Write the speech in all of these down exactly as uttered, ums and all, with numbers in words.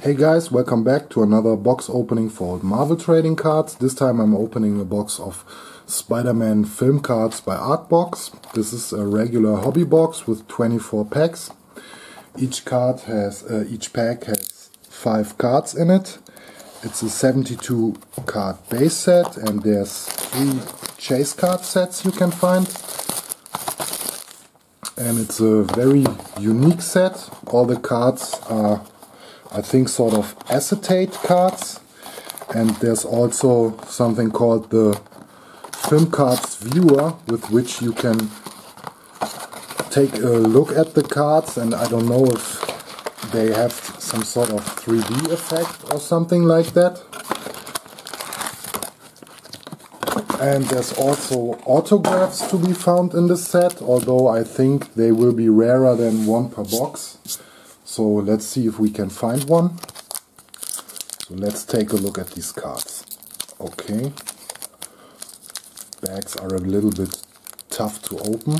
Hey guys, welcome back to another box opening for Marvel trading cards. This time I'm opening a box of Spider-Man film cards by Artbox. This is a regular hobby box with twenty-four packs. Each card has, uh, each pack has five cards in it. It's a seventy-two card base set and there's three chase card sets you can find. And it's a very unique set. All the cards are, I think, sort of acetate cards, and there's also something called the film cards viewer with which you can take a look at the cards, and I don't know if they have some sort of three D effect or something like that. And there's also autographs to be found in the set, although I think they will be rarer than one per box. So let's see if we can find one. So let's take a look at these cards. Okay. Bags are a little bit tough to open.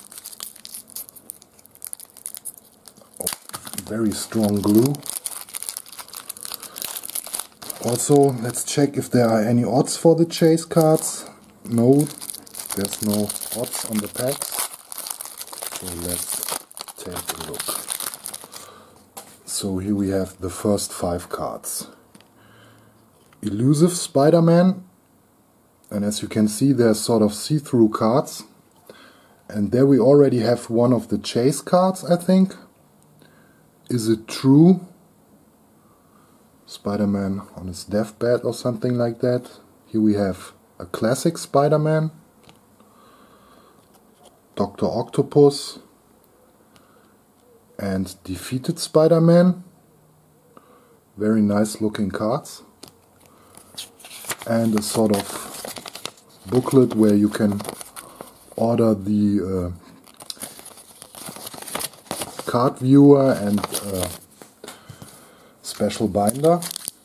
Oh, very strong glue. Also, let's check if there are any odds for the chase cards. No, there's no odds on the packs. So let's take a look. So here we have the first five cards. Elusive Spider-Man, and as you can see they're sort of see-through cards. And there we already have one of the chase cards, I think. Is it true? Spider-Man on his deathbed or something like that. Here we have a classic Spider-Man, Doctor Octopus, and Defeated Spider-Man. Very nice looking cards. And a sort of booklet where you can order the uh, card viewer and uh, special binder.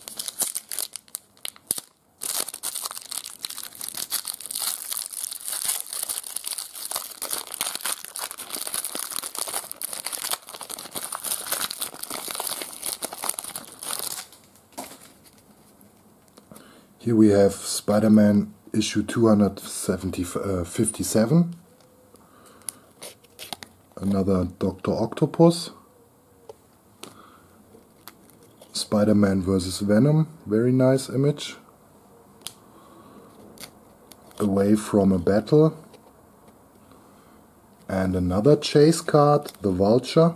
Here we have Spider-Man issue two hundred fifty-seven, another Doctor Octopus, Spider-Man versus Venom, very nice image, Away from a Battle, and another chase card, the Vulture,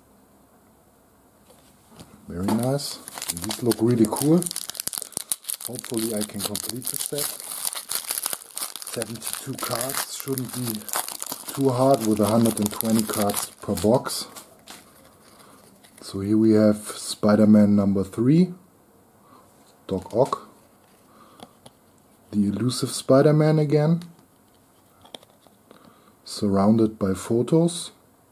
very nice. These look really cool. Hopefully I can complete the set. seventy-two cards shouldn't be too hard with one hundred twenty cards per box. So here we have Spider-Man number three, Doc Ock, the Elusive Spider-Man again, surrounded by photos,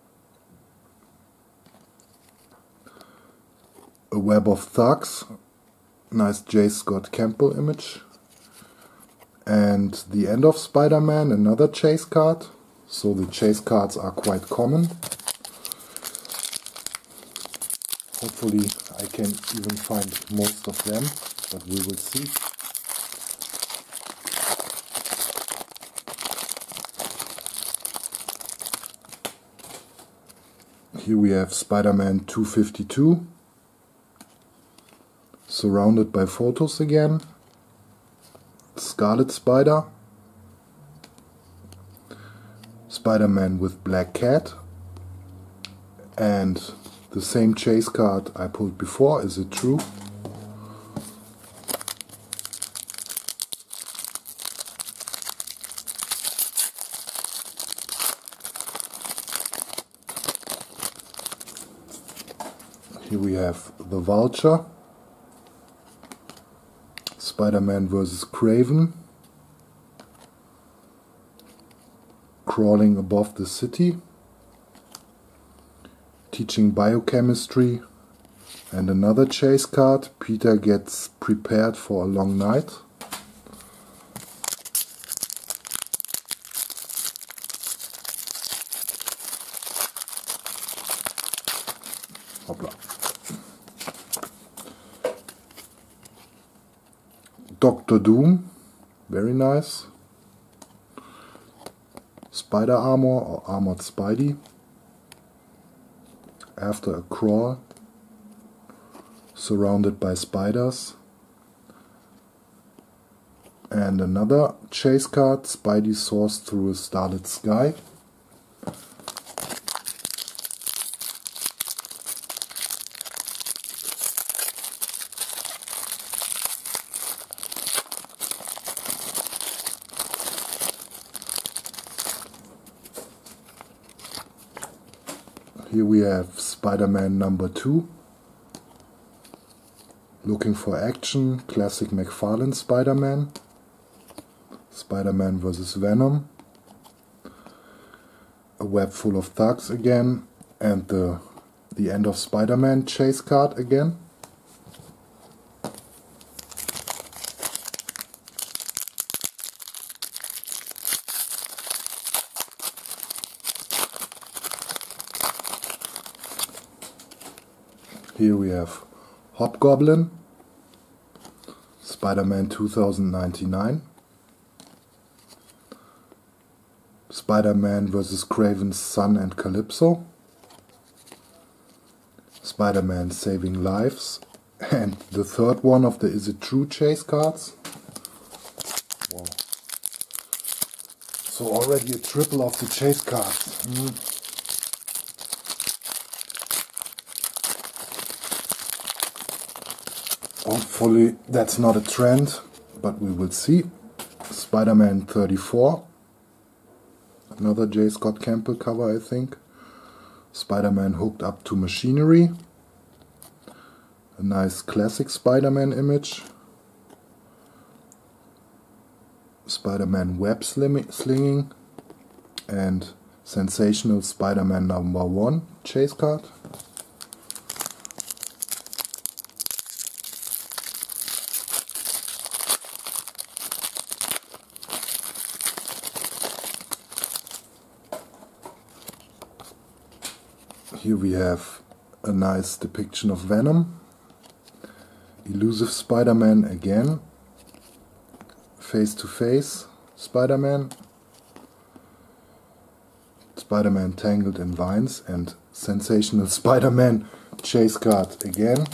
A Web of Thugs, nice J. Scott Campbell image, and the End of Spider-Man, another chase card. So the chase cards are quite common. Hopefully I can even find most of them, but we will see. Here we have Spider-Man two fifty-two, surrounded by photos again, Scarlet Spider, Spider-Man with Black Cat, and the same chase card I pulled before. Is it true? Here we have the Vulture, Spider-Man versus Kraven, crawling above the city, teaching biochemistry, and another chase card. Peter gets prepared for a long night. Hoppla. Doctor Doom, very nice. Spider Armor or Armored Spidey. After a crawl, surrounded by spiders. And another chase card, Spidey soars through a starlit sky. Here we have Spider-Man number two. Looking for action, classic McFarlane Spider-Man. Spider-Man versus Venom. A web full of thugs again. And the, the end of Spider-Man chase card again. Here we have Hobgoblin, Spider-Man two thousand ninety-nine, Spider-Man versus Kraven's Son and Calypso, Spider-Man Saving Lives, and the third one of the Is It True chase cards. Wow. So already a triple of the chase cards. Mm. Hopefully that's not a trend, but we will see. Spider-Man thirty-four. Another J. Scott Campbell cover, I think. Spider-Man hooked up to machinery. A nice classic Spider-Man image. Spider-Man web slinging. And sensational Spider-Man number one chase card. Here we have a nice depiction of Venom. Elusive Spider-Man again. Face to face Spider-Man. Spider-Man tangled in vines and sensational Spider-Man chase card again.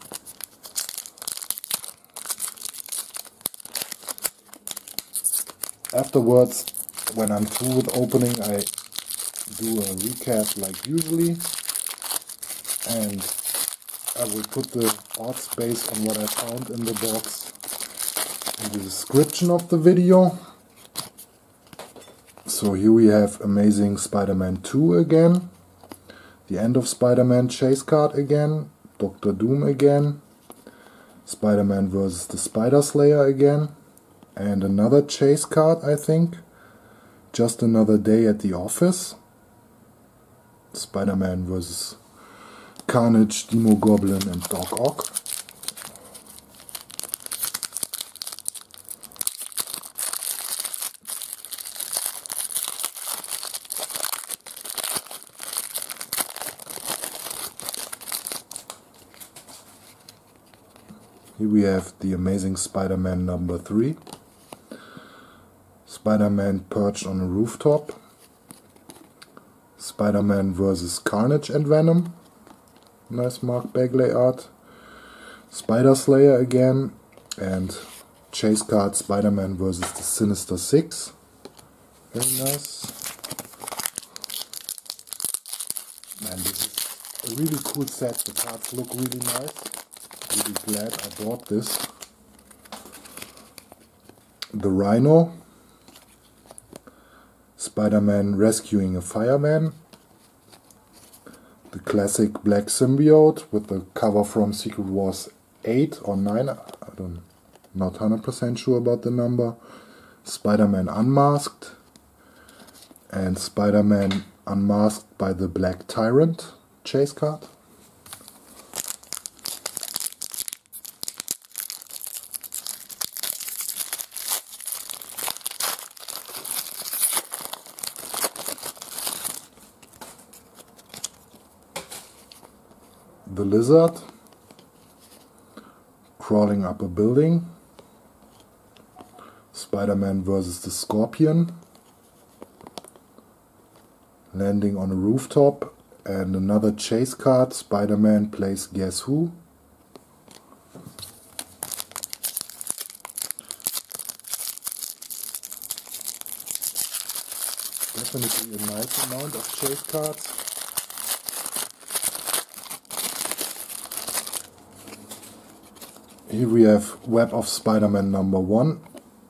Afterwards, when I'm through with opening, I do a recap like usually. And I will put the odds based on what I found in the box in the description of the video. So here we have Amazing Spider-Man two again, the End of Spider-Man chase card again, Doctor Doom again, Spider-Man versus the Spider Slayer again, and another chase card, I think, Just Another Day at the Office, Spider-Man versus Carnage, Demogoblin and Doc Ock. Here we have the Amazing Spider-Man number three. Spider-Man perched on a rooftop. Spider-Man versus Carnage and Venom. Nice Mark Bagley art. Spider Slayer again. And chase card Spider-Man versus the Sinister Six. Very nice. Man, this is a really cool set. The cards look really nice. Really glad I bought this. The Rhino. Spider-Man rescuing a fireman. The classic black symbiote with the cover from Secret Wars eight or nine. I don't, not one hundred percent sure about the number. Spider-Man Unmasked. And Spider-Man Unmasked by the Black Tyrant chase card. The Lizard crawling up a building. Spider-Man versus the Scorpion, landing on a rooftop, and another chase card, Spider-Man plays Guess Who. Definitely a nice amount of chase cards. Here we have Web of Spider-Man number one,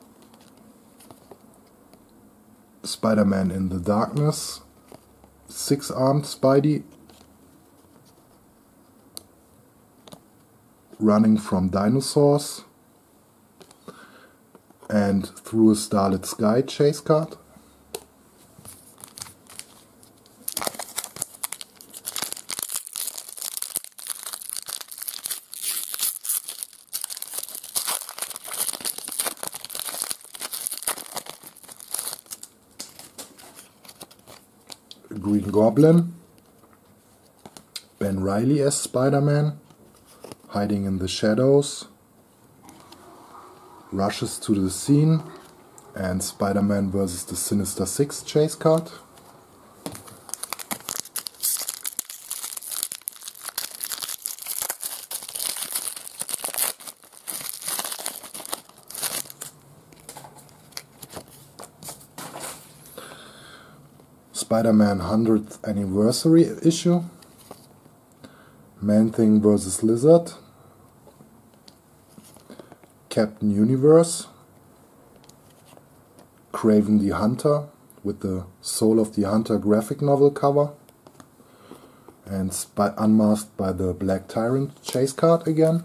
Spider-Man in the Darkness, Six-Armed Spidey, Running from Dinosaurs, and Through a Starlit Sky chase card. Green Goblin, Ben Reilly as Spider-Man, hiding in the shadows, rushes to the scene, and Spider-Man versus the Sinister Six chase card. Spider-Man hundredth Anniversary issue, Man-Thing versus Lizard, Captain Universe, Kraven the Hunter with the Soul of the Hunter graphic novel cover, and Sp- Unmasked by the Black Tyrant chase card again.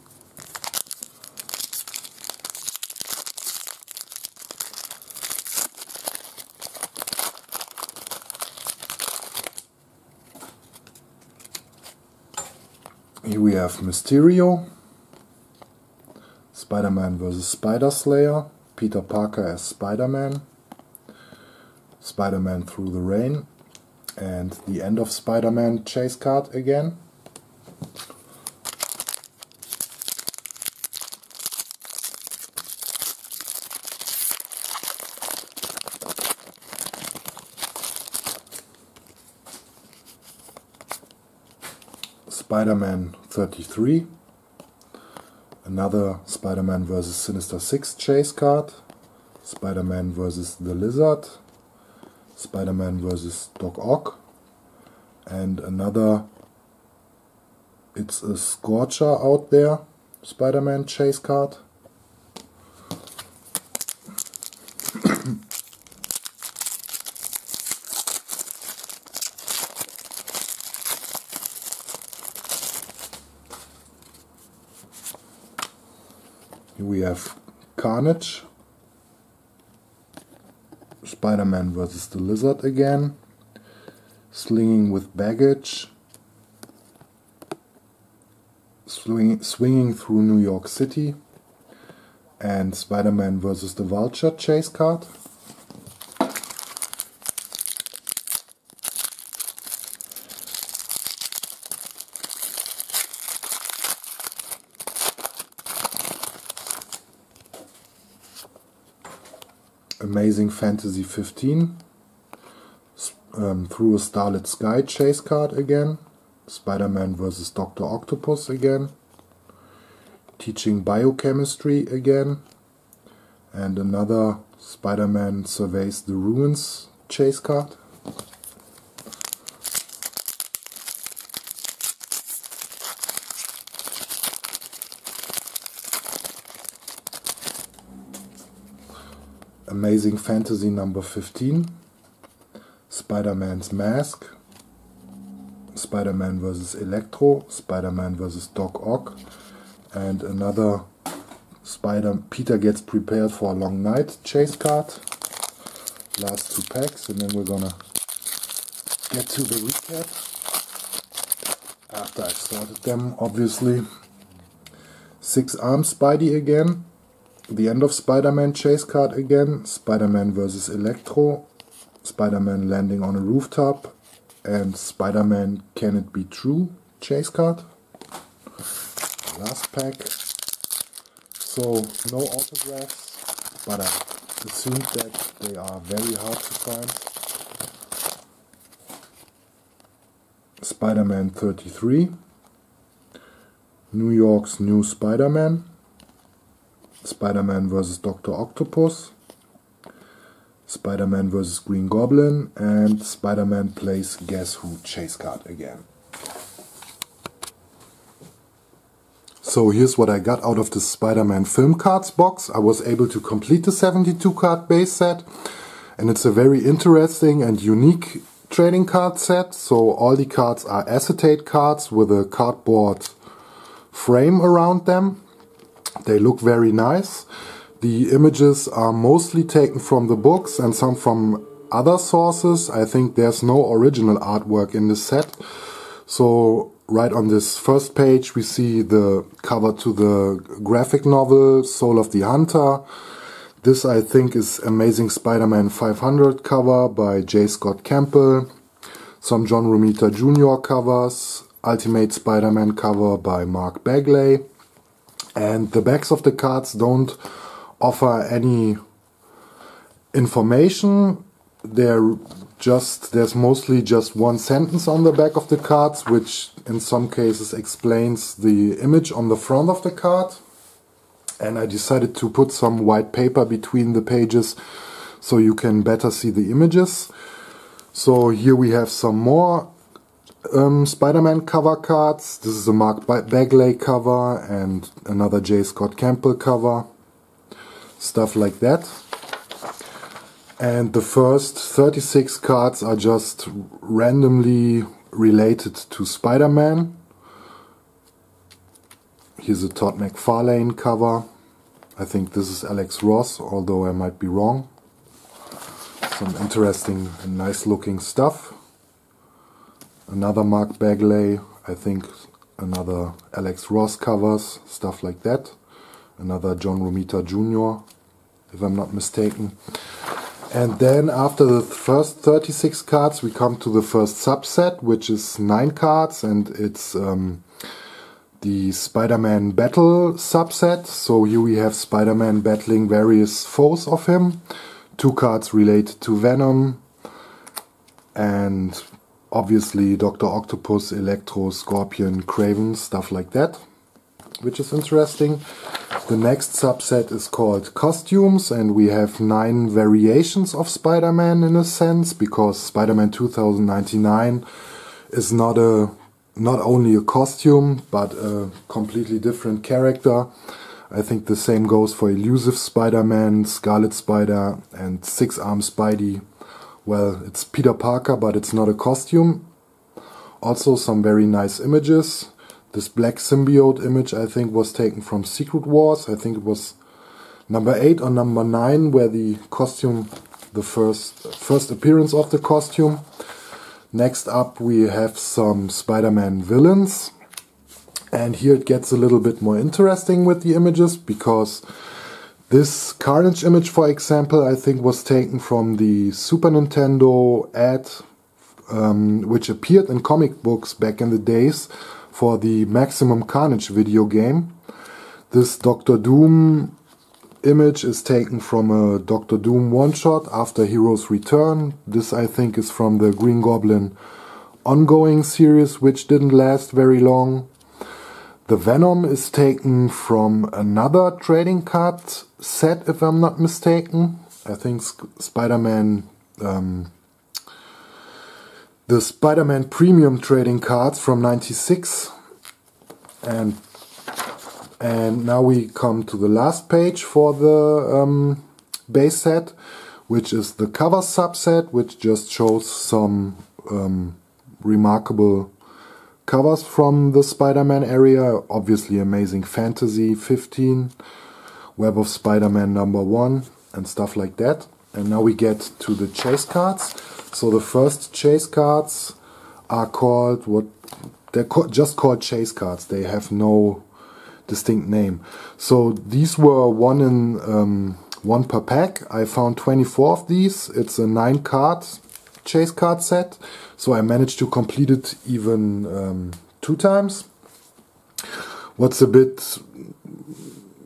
Here we have Mysterio, Spider-Man versus Spider-Slayer, Peter Parker as Spider-Man, Spider-Man Through the Rain, and the End of Spider-Man chase card again. Spider-Man thirty-three, another Spider-Man versus Sinister Six chase card, Spider-Man versus the Lizard, Spider-Man versus Doc Ock, and another It's a Scorcher Out There Spider-Man chase card. Here we have Carnage, Spider-Man versus the Lizard again, Slinging with Baggage, swing, Swinging Through New York City, and Spider-Man versus the Vulture chase card. Amazing Fantasy fifteen, um, Through a Starlit Sky chase card again, Spider-Man versus Doctor Octopus again, Teaching Biochemistry again, and another Spider-Man Surveys the Ruins chase card. Amazing Fantasy number fifteen, Spider-Man's Mask, Spider-Man versus Electro, Spider-Man versus Doc Ock, and another Spider Peter Gets Prepared for a Long Night chase card. Last two packs, and then we're gonna get to the recap after I've sorted them, obviously. Six-Armed Spidey again, the End of Spider-Man chase card again, Spider-Man versus Electro, Spider-Man landing on a rooftop, and Spider-Man Can It Be True chase card. Last pack. So no autographs, but I assumed that they are very hard to find. Spider-Man thirty-three, New York's New Spider-Man, Spider-Man versus Doctor Octopus, Spider-Man versus Green Goblin, and Spider-Man plays Guess Who chase card again. So here's what I got out of the Spider-Man film cards box. I was able to complete the seventy-two card base set, and it's a very interesting and unique trading card set. So all the cards are acetate cards with a cardboard frame around them. They look very nice. The images are mostly taken from the books and some from other sources. I think there's no original artwork in this set. So right on this first page we see the cover to the graphic novel Soul of the Hunter. This I think is Amazing Spider-Man five hundred cover by J. Scott Campbell. Some John Romita Junior covers. Ultimate Spider-Man cover by Mark Bagley. And the backs of the cards don't offer any information. They're just there's mostly just one sentence on the back of the cards, which in some cases explains the image on the front of the card. And I decided to put some white paper between the pages so you can better see the images. So here we have some more um, Spider-Man cover cards. This is a Mark Bagley cover and another J. Scott Campbell cover. Stuff like that. And the first thirty-six cards are just randomly related to Spider-Man. Here's a Todd McFarlane cover. I think this is Alex Ross, although I might be wrong. Some interesting and nice looking stuff. Another Mark Bagley, I think another Alex Ross covers, stuff like that. Another John Romita Junior, if I'm not mistaken. And then after the first thirty-six cards we come to the first subset, which is nine cards, and it's um, the Spider-Man Battle subset. So here we have Spider-Man battling various foes of him. Two cards related to Venom, and obviously Doctor Octopus, Electro, Scorpion, Kraven, stuff like that, which is interesting. The next subset is called Costumes, and we have nine variations of Spider-Man in a sense, because Spider-Man two thousand ninety-nine is not a not only a costume, but a completely different character. I think the same goes for Elusive Spider-Man, Scarlet Spider, and Six-Arm Spidey. Well, it's Peter Parker, but it's not a costume. Also some very nice images. This black symbiote image I think was taken from Secret Wars. I think it was number eight or number nine where the costume, the first, first appearance of the costume. Next up we have some Spider-Man villains. And here it gets a little bit more interesting with the images, because this Carnage image, for example, I think was taken from the Super Nintendo ad, um, which appeared in comic books back in the days for the Maximum Carnage video game. This Doctor Doom image is taken from a Doctor Doom one-shot after Heroes Return. This I think is from the Green Goblin ongoing series, which didn't last very long. The Venom is taken from another trading card set, if I'm not mistaken. I think Spider-Man, um, the Spider-Man Premium trading cards from ninety-six. And and now we come to the last page for the um, base set, which is the cover subset, which just shows some um, remarkable covers from the Spider-Man area. Obviously Amazing Fantasy fifteen, Web of Spider-Man number one, and stuff like that. And now we get to the chase cards. So the first chase cards are called, what they're co just called chase cards. They have no distinct name. So these were one in um, one per pack. I found twenty-four of these. It's a nine card chase card set, so I managed to complete it even um, two times. What's a bit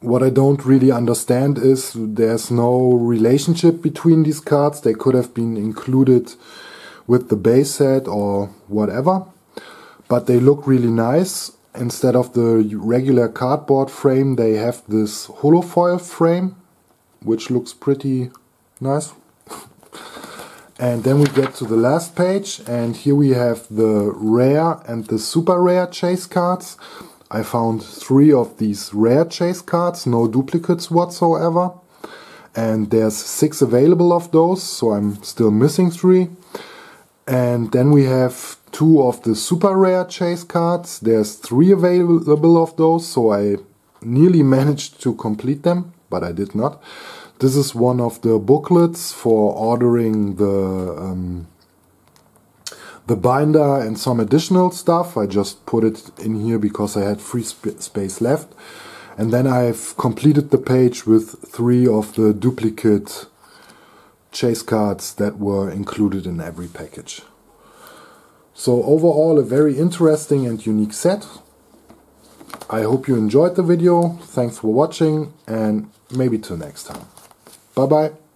what I don't really understand is there's no relationship between these cards. They could have been included with the base set or whatever, but they look really nice. Instead of the regular cardboard frame, they have this holofoil frame, which looks pretty nice. And then we get to the last page, and here we have the rare and the super rare chase cards. I found three of these rare chase cards, no duplicates whatsoever. And there's six available of those, so I'm still missing three. And then we have two of the super rare chase cards. There's three available of those, so I nearly managed to complete them, but I did not. This is one of the booklets for ordering the um, the binder and some additional stuff. I just put it in here because I had free sp space left. And then I've completed the page with three of the duplicate chase cards that were included in every package. So overall, a very interesting and unique set. I hope you enjoyed the video. Thanks for watching, and maybe till next time. Bye bye.